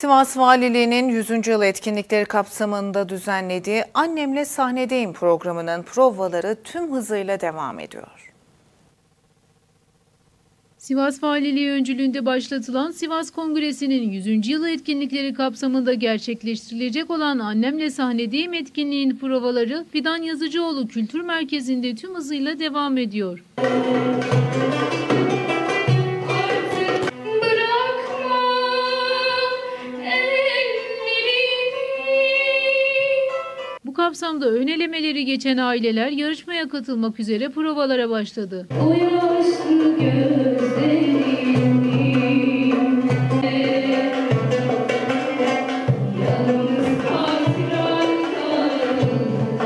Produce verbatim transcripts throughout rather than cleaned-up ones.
Sivas Valiliği'nin yüzüncü yıl etkinlikleri kapsamında düzenlediği Annemle Sahnedeyim programının provaları tüm hızıyla devam ediyor. Sivas Valiliği öncülüğünde başlatılan Sivas Kongresi'nin yüzüncü yılı etkinlikleri kapsamında gerçekleştirilecek olan Annemle Sahnedeyim etkinliğin provaları Fidan Yazıcıoğlu Kültür Merkezi'nde tüm hızıyla devam ediyor. Bu kapsamda ön elemeleri geçen aileler yarışmaya katılmak üzere provalara başladı. O yaşlı gözlerim, yalnız hatıran kaldı.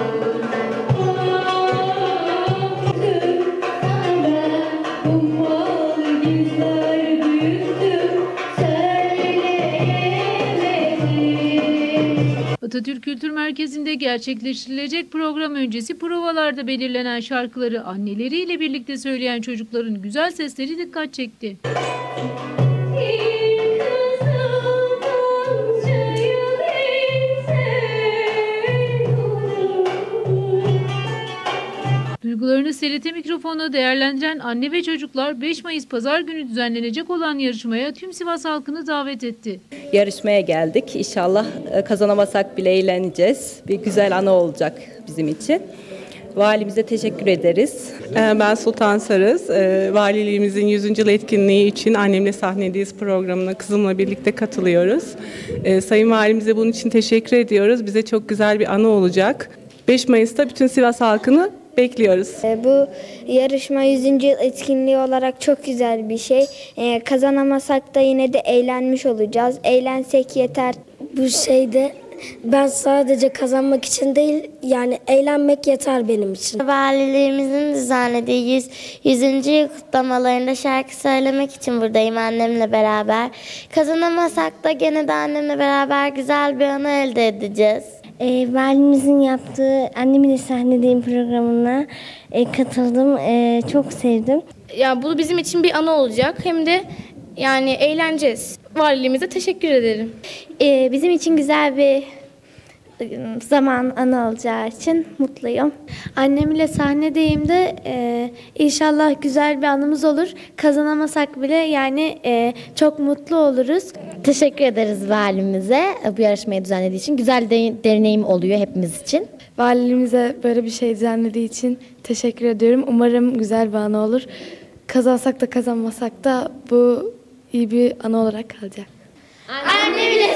Senden ummalı gizler büyüttüm, söyleyemedim. Atatürk Kültür Merkezi'nde gerçekleştirilecek program öncesi provalarda belirlenen şarkıları anneleriyle birlikte söyleyen çocukların güzel sesleri dikkat çekti. Duygularını S R T mikrofonla değerlendiren anne ve çocuklar beş Mayıs Pazar günü düzenlenecek olan yarışmaya tüm Sivas halkını davet etti. Yarışmaya geldik. İnşallah kazanamasak bile eğleneceğiz. Bir güzel anı olacak bizim için. Valimize teşekkür ederiz. Ben Sultan Sarız. Valiliğimizin yüzüncü yıl etkinliği için Annemle Sahnedeyiz programına kızımla birlikte katılıyoruz. Sayın Valimize bunun için teşekkür ediyoruz. Bize çok güzel bir anı olacak. beş Mayıs'ta bütün Sivas halkını bekliyoruz. Bu yarışma yüzüncü yıl etkinliği olarak çok güzel bir şey. Ee, kazanamasak da yine de eğlenmiş olacağız. Eğlensek yeter. Bu şeyde ben sadece kazanmak için değil, yani eğlenmek yeter benim için. Valiliğimizin düzenlediği yüz, yüzüncü yıl kutlamalarında şarkı söylemek için buradayım annemle beraber. Kazanamasak da gene de annemle beraber güzel bir anı elde edeceğiz. E, valimizin yaptığı Annemle Sahnedeyim programına e, katıldım. E, çok sevdim. Ya bu bizim için bir anı olacak. Hem de yani eğleneceğiz. Valiliğimize teşekkür ederim. E, bizim için güzel bir zaman anı olacağı için mutluyum. Annemle sahnedeyim de e, inşallah güzel bir anımız olur. Kazanamasak bile yani e, çok mutlu oluruz. Teşekkür ederiz valimize bu yarışmayı düzenlediği için. Güzel de, deneyim oluyor hepimiz için. Valiliğimize böyle bir şey düzenlediği için teşekkür ediyorum. Umarım güzel bir anı olur. Kazansak da kazanmasak da bu iyi bir anı olarak kalacak. Annemle